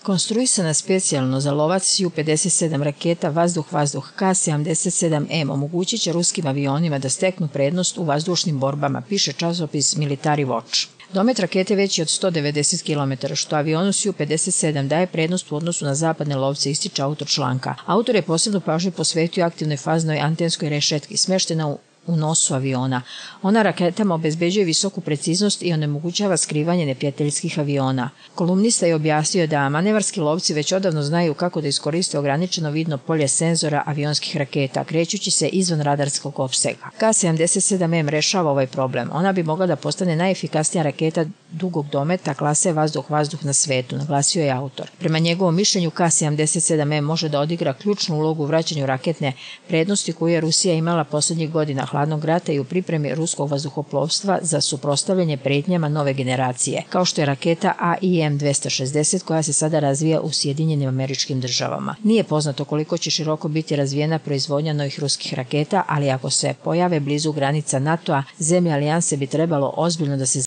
Konstruisana specijalno za lovac Su-57 raketa vazduh-vazduh Ka-77M omogućit će ruskim avionima da steknu prednost u vazdušnim borbama, piše časopis Military Watch. Domet rakete veći od 190 km, što avionu Su-57 daje prednost u odnosu na zapadne lovce, ističe autor članka. Autor je posebnu pažnju posvetio aktivnoj faznoj antenskoj rešetki, smeštena u nosu aviona. Ona raketama obezbeđuje visoku preciznost i onemogućava skrivanje neprijateljskih aviona. Kolumnista je objasnio da manevarski lovci već odavno znaju kako da iskoriste ograničeno vidno polje senzora avionskih raketa, krećući se izvan radarskog opsega. Ka-77M rešava ovaj problem. Ona bi mogla da postane najefikasnija raketa dugog dometa klase vazduh-vazduh na svetu, naglasio je autor. Prema njegovom mišljenju, Ka-77M može da odigra ključnu ulogu u vraćanju raketne prednosti koju je Rusija imala poslednjih godina hladnog rata i u pripremi ruskog vazduhoplovstva za suprotstavljanje pretnjama nove generacije, kao što je raketa AIM-260 koja se sada razvija u Sjedinjenim Američkim Državama. Nije poznato koliko će široko biti razvijena proizvodnja novih ruskih raketa, ali ako se pojave blizu granica NATO-a, zemlje alijanse bi trebalo ozbiljno da se